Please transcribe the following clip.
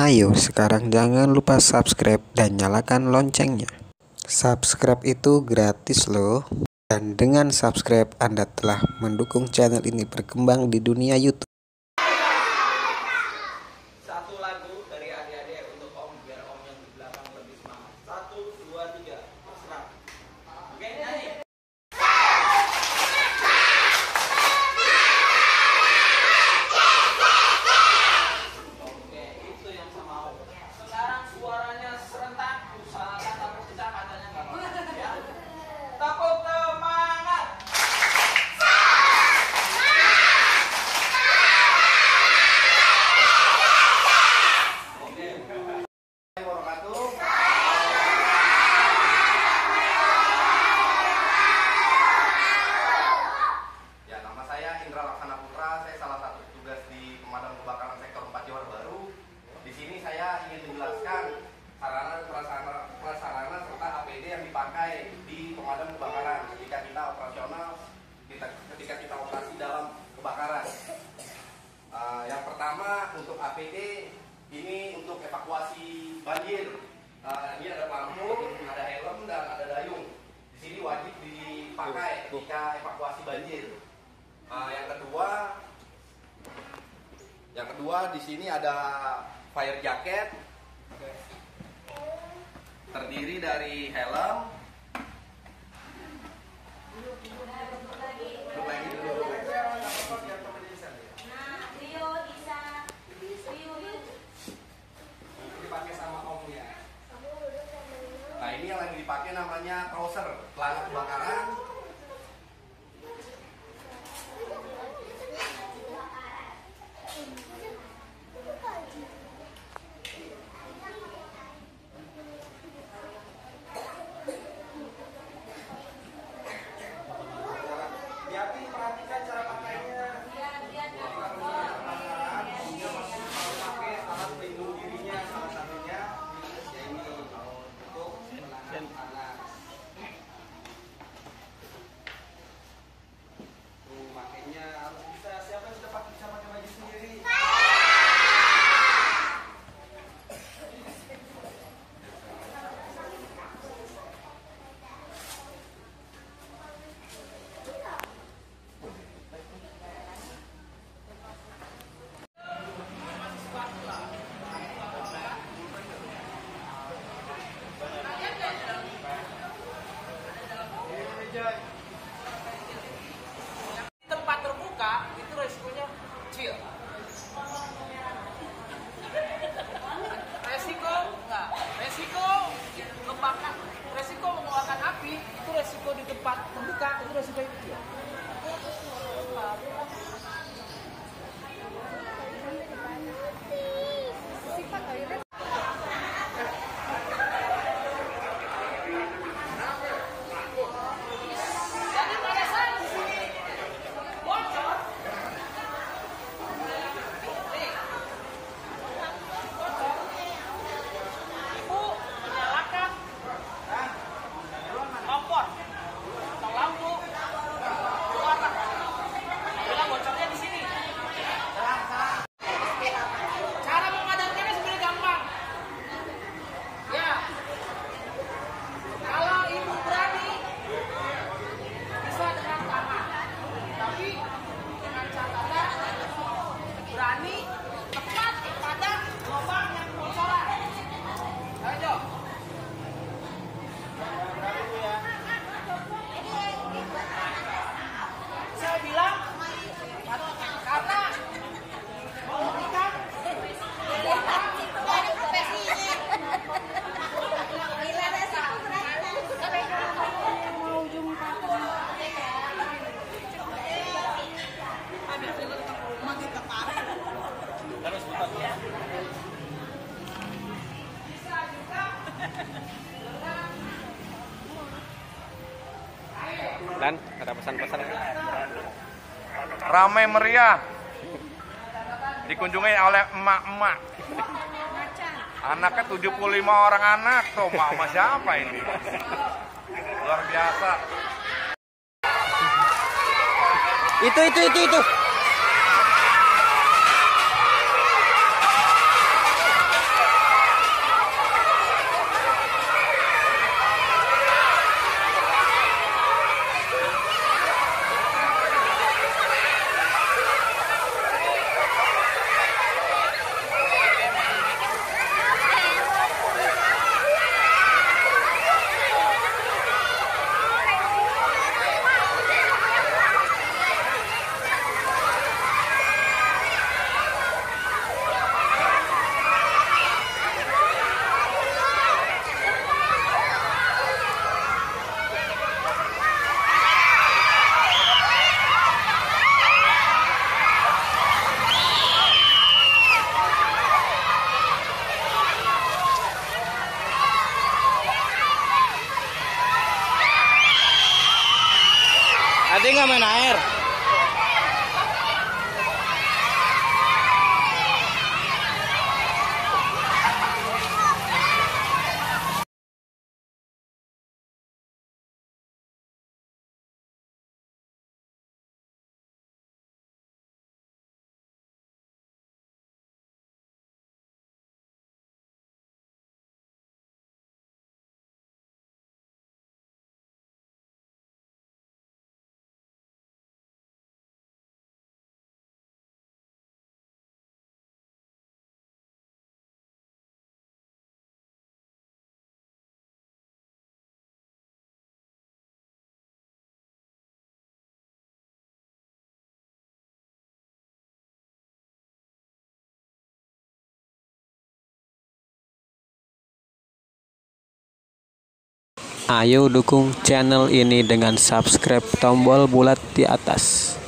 Ayo sekarang jangan lupa subscribe dan nyalakan loncengnya. Subscribe itu gratis loh. Dan dengan subscribe Anda telah mendukung channel ini berkembang di dunia YouTube. Satu lagu dari adik-adik untuk Om, biar Om yang di belakang lebih semangat. 1, 2, 3, terserah. Oke, nyanyi. Oke, itu yang saya mau. Sekarang suaranya serentak. Salah kata pecah katanya nggak mau. Ya. Tepuk semangat. Ya, nama saya Indra Laksana Putra. Saya salah satu petugas di pemadam kebakaran sektor 4 Johor Baru. Di sini saya ingin menjelaskan sarana prasarana serta APD yang dipakai di pemadam kebakaran ketika kita operasional, ketika kita operasi dalam kebakaran. Yang pertama untuk APD ini untuk evakuasi banjir. Ini ada pelampung, ada helm dan ada dayung. Di sini wajib dipakai ketika evakuasi banjir. Yang kedua di sini ada fire jacket, terdiri dari helm. Dipakai sama Om ya. Nah, ini yang lagi dipakai namanya trouser, celana kebakaran. Diapi perhatikan cara pakainya. Omnya masih mau pakai alat pelindung dirinya, salah satunya ya ini untuk menahan panas. Tuh makainya harus bisa. Siapa yang sudah bisa pakai baju sendiri? Tempat terbuka itu resikonya kecil. Resiko enggak, resiko kebakaran, resiko mengeluarkan api itu resiko di tempat terbuka itu resiko kecil. Jadi pada saat di sini bocor, ibu menyalakan kompor atau lampu keluarlah. Bila bocornya di sini. Cara memadamkannya sebenarnya gampang. Ya, kalau ibu berani bisa dengan tangan, tapi dengan catatan berani tepat pada lubang yang kebocoran. Ayo. Saya bilang karena memberikan Dan ada pesan-pesan. Ramai meriah dikunjungi oleh emak-emak. Anaknya 75 orang anak tuh, emak-emak siapa ini? Luar biasa. Itu. air. Ayo dukung channel ini dengan subscribe tombol bulat di atas.